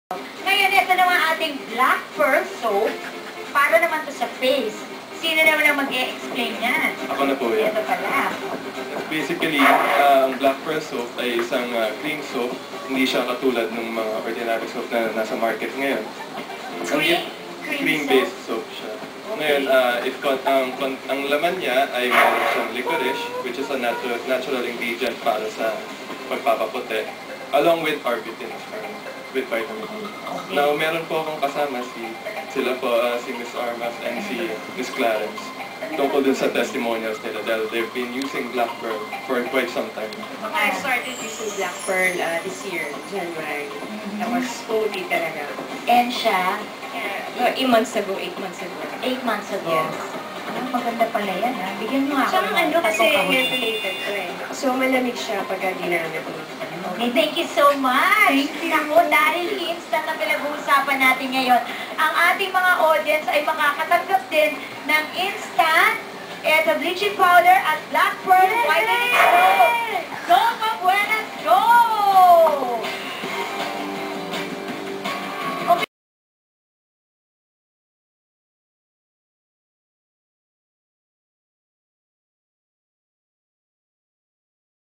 Ngayon, ito naman ating Black Pearl Soap. Para naman to sa face. Sino naman ang mag-e-explain yan? Ako na po yan. Ito pala. Basically, ang Black Pearl Soap ay isang cream soap. Hindi siya katulad ng mga ordinary soap na nasa market ngayon. Cream-based soap siya. Ngayon, ang laman niya ay meron siyang licorice, which is a natural ingredient para sa pagpapaputi, along with arbutin, with vitamin E. Now, meron po akong kasama sila po, si Miss Armas and si Miss Clarence. Tungkol dun sa testimonials nila dahil they've been using Black Pearl for quite some time. I started using Black Pearl this year, January. Tapos, fully talaga. And siya, 8 months ago, 8 months ago. 8 months ago. Yes. Maganda pala yan, ha? Bigyan mo ako. Tsaka ano kasi hair-related ko eh. So, malamig siya pag ginamit mo. Okay, thank you so much. Naku, dahil instant na pinag-uusapan natin ngayon, ang ating mga audience ay makakatanggap din ng instant, bleaching powder at Black Pearl Whitening Soap.